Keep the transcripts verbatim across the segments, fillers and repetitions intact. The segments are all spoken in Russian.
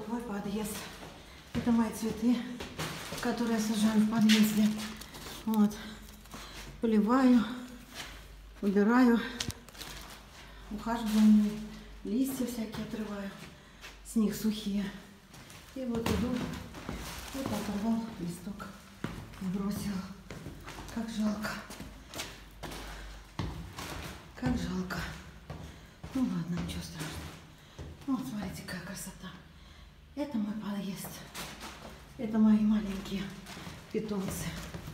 вот мой подъезд. Это мои цветы, которые я сажаю в подъезде. Вот. Поливаю, убираю, ухаживаю, листья всякие отрываю, с них сухие. И вот иду, вот оторвал листок, бросил. Как жалко. Как жалко. Ну ладно, ничего страшного. Вот смотрите, какая красота. Это мой подъезд. Это мои маленькие питомцы.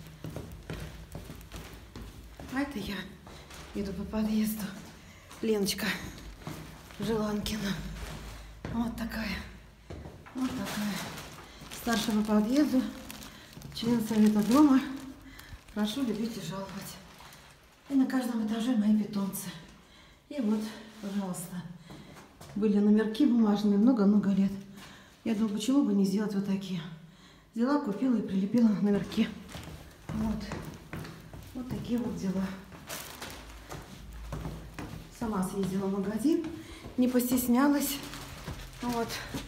А это я иду по подъезду. Леночка Желанкина. Вот такая. Вот такая. Старшего подъезда. Член совета дома. Прошу любить и жаловать. И на каждом этаже мои питомцы. И вот, пожалуйста. Были номерки бумажные много-много лет. Я думаю, почему бы не сделать вот такие. Взяла, купила и прилепила номерки. Вот. Вот такие вот дела. Сама съездила в магазин. Не постеснялась. Вот.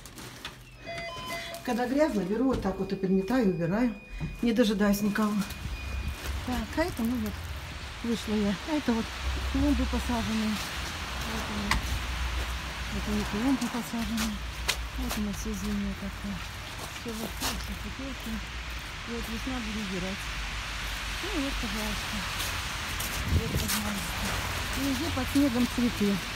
Когда грязно, беру вот так вот и подметаю, убираю. Не дожидаюсь никого. Так, а это, ну вот, вышла я. А это вот клумбы посаженные. Вот они. Это не клумбы посаженные. Вот у нас все зимнее такое. Все вот так, все цветочки. И вот весна буду убирать. Ну вот, пожалуйста. Вот, пожалуйста. И везде под снегом цветы.